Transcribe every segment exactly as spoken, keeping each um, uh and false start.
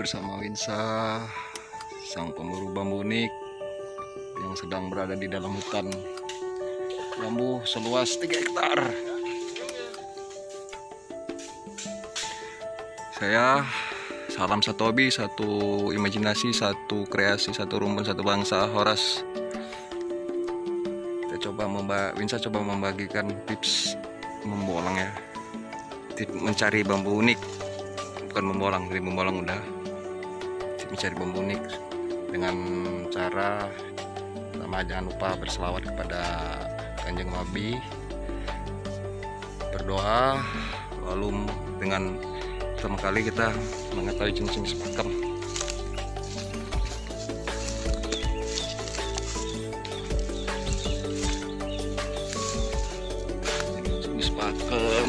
bersama Winsa, sang pemburu bambu unik yang sedang berada di dalam hutan bambu seluas tiga hektar. Saya salam satu hobi, satu imajinasi, satu kreasi, satu rumpun, satu bangsa. Horas. Kita coba memba Winsa coba membagikan tips membolang ya. Tips mencari bambu unik, bukan membolang, jadi membolang udah. Tips mencari bambu unik dengan cara pertama, jangan lupa berselawat kepada Kanjeng Nabi, berdoa, lalu dengan pertama kali kita mengetahui jenis-jenis pakem. Jenis pakem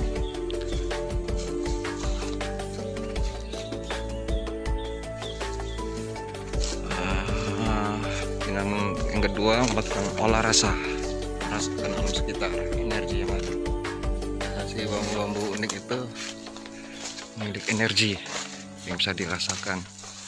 ah, dengan yang kedua melakukan olah rasa, rasakan alam sekitar, energi yang ada. Hasil bambu-bambu unik itu memiliki energi yang bisa dirasakan.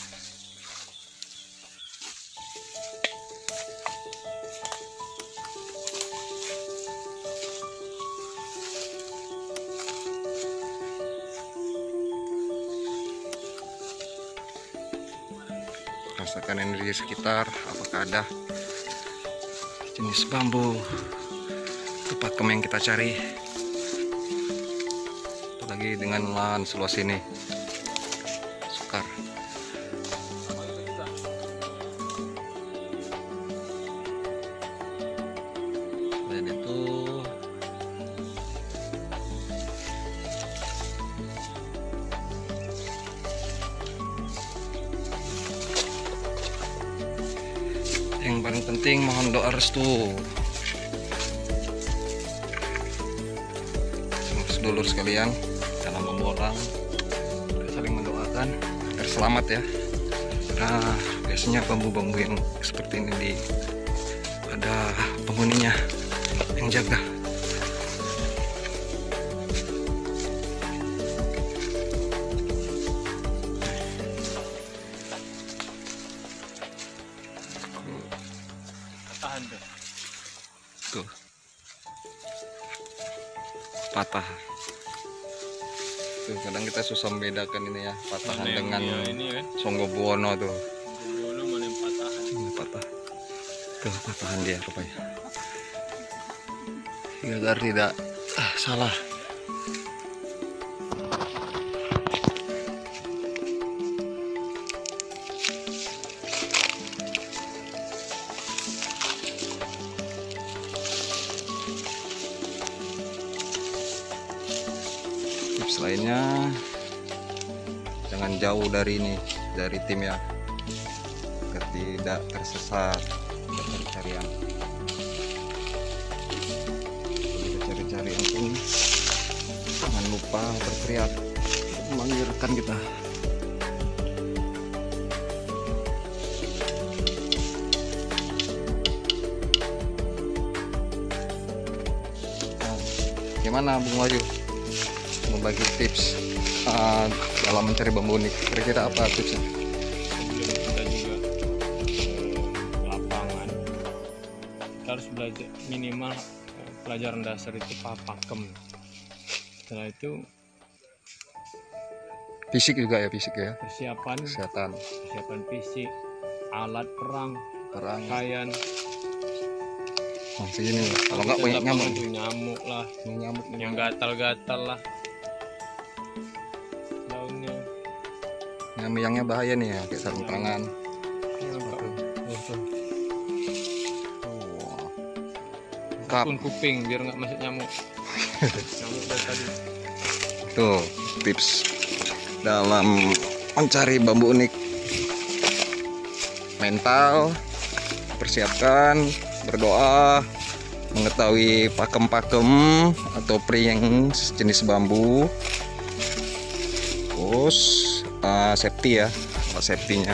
Rasakan energi sekitar, apakah ada jenis bambu itu pakem yang kita cari. Lagi dengan lahan seluas ini, sukar. Selain itu yang paling penting mohon doa restu sedulur sekalian dalam membolang, saling mendoakan agar selamat ya. Nah, biasanya bambu-bambu yang seperti ini di ada penghuninya yang jaga. Tahan tuh. Tuh. Patah. Tuh, kadang kita susah membedakan ini ya, patahan Mana dengan ini kan? Songgobuwono tuh. Songgobuwono mana yang patahan? Ini patah. Tuh, patahan dia rupanya. Agar tidak ah, salah. Tips lainnya, jangan jauh dari ini, dari tim ya, agar tidak tersesat dalam pencarian. Kita cari-carian pun jangan lupa berteriak untuk memanggil rekan kita. Nah, gimana Bung Wahyu membagi tips uh, dalam mencari bambu unik? Kira-kira apa tipsnya? Sebelum kita juga ke lapangan, kita harus belajar minimal eh, pelajaran dasar itu pakem. Setelah itu Fisik juga ya, fisik ya. persiapan, Kesehatan, persiapan fisik, alat perang, perang. pakaian. Nah, segini nih. Kalau nggak banyak Lapangan nyamuk, tuh nyamuk lah, Ini nyamuk nih. yang gatal-gatal lah. Daunnya. Yang bahaya nih ya, kayak sarung tangan. Oh, tuh. Oh. Kap. Pun kuping biar nggak masuk nyamuk. Nyamuk dari tadi. Tuh tips dalam mencari bambu unik. Mental, persiapkan, berdoa, mengetahui pakem-pakem atau pri yang jenis bambu, terus uh, safety ya, safety-nya.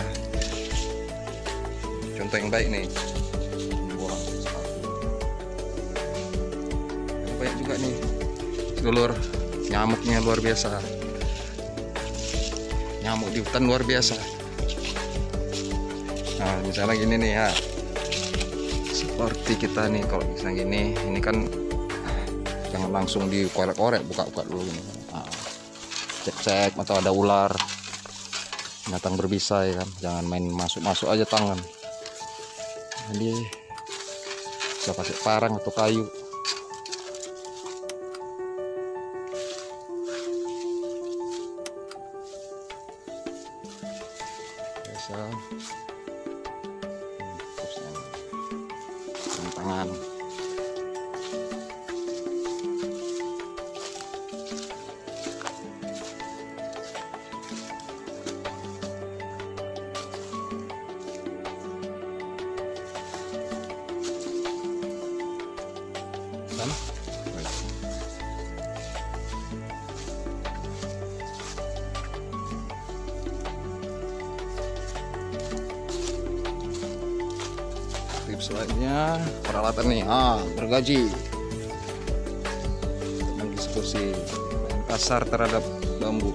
Contoh yang baik nih, bolang sepatu. Banyak juga nih sedulur, nyamuknya luar biasa. nyamuk di hutan luar biasa. Nah misalnya gini nih ya, seperti kita nih kalau misalnya gini, ini kan jangan langsung dikorek-korek, buka-buka dulu ini. Nah, cek-cek atau ada ular, binatang berbisa ya kan, jangan main masuk-masuk aja tangan. Jadi bisa pakai parang atau kayu. Biasa hmm, tangan. Dan tips lainnya peralatan nih, ah gergaji mendiskusi kasar terhadap bambu.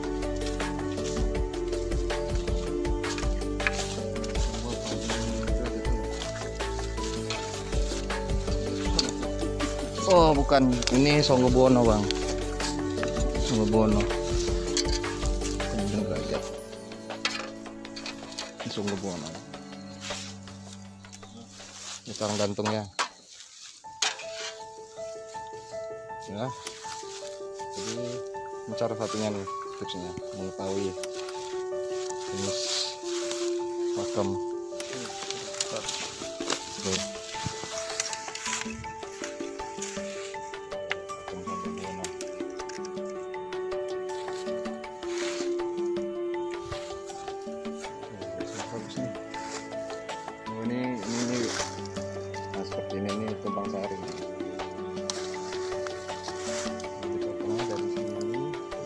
Oh bukan, ini Songobono bang, Songobono. Ini derajat, ini Songobono. Ini sarang gantungnya, ya. Jadi ini cara satunya nih tipsnya, mengetahui jenis pakem. Oke. Oh, ini ini ini nah, seperti ini nih tumpang sari. Dipotong dari sini.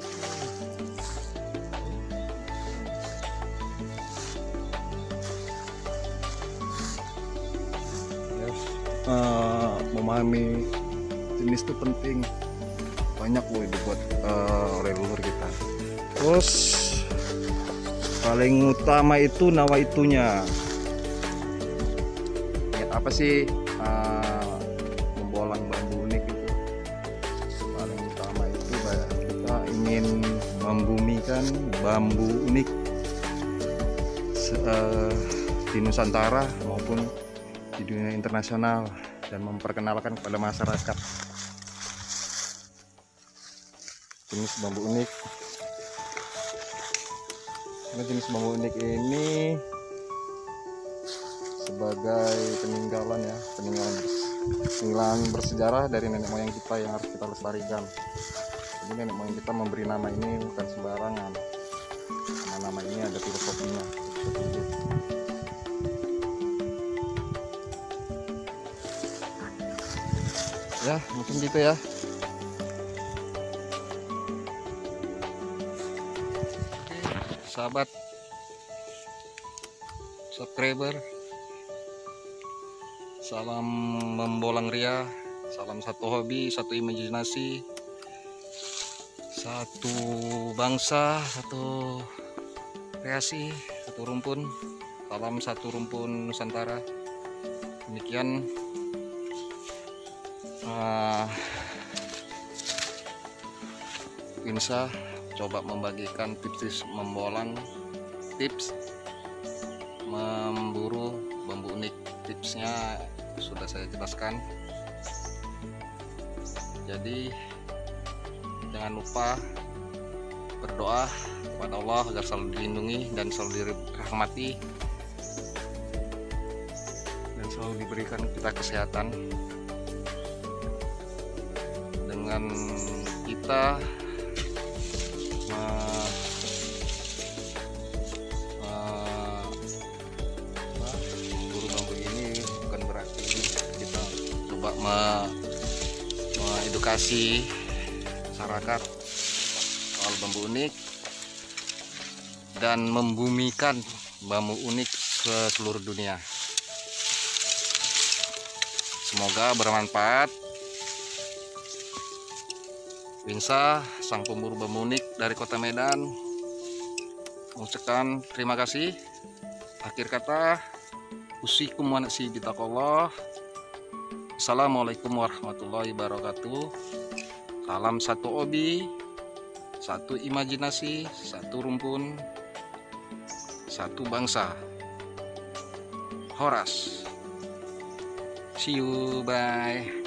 Ya, uh, memahami jenis itu penting, banyak loh dibuat uh, oleh leluhur kita. Terus paling utama itu nawaitunya. Apa sih uh, membolang bambu unik itu? Paling utama itu kita ingin membumikan bambu unik uh, di Nusantara maupun di dunia internasional dan memperkenalkan kepada masyarakat jenis bambu unik. Karena jenis bambu unik ini sebagai peninggalan ya, peninggalan peninggalan bersejarah dari nenek moyang kita yang harus kita lestarikan. Jadi nenek moyang kita memberi nama ini bukan sembarangan. Nama-nama ini ada filosofinya. Ya, mungkin gitu ya. Oke, sahabat subscriber, salam membolang ria, salam satu hobi, satu imajinasi, satu bangsa, satu kreasi, satu rumpun, salam satu rumpun Nusantara. Demikian uh, Winsa coba membagikan tips membolang, tips memburu bambu unik. Tipsnya sudah saya jelaskan. Jadi jangan lupa berdoa kepada Allah agar selalu dilindungi dan selalu dirahmati dan selalu diberikan kita kesehatan. Dengan kita uh, uh, memburu bambu ini bukan berarti kita coba me, mengedukasi masyarakat soal bambu unik dan membumikan bambu unik ke seluruh dunia. Semoga bermanfaat. Winsa, sang pemburu bambu unik dari Kota Medan, mengucapkan terima kasih. Akhir kata, usikum wa nafsi bitaqwallah. Assalamualaikum warahmatullahi wabarakatuh. Salam satu hobi, satu imajinasi, satu rumpun, satu bangsa. Horas. See you, bye.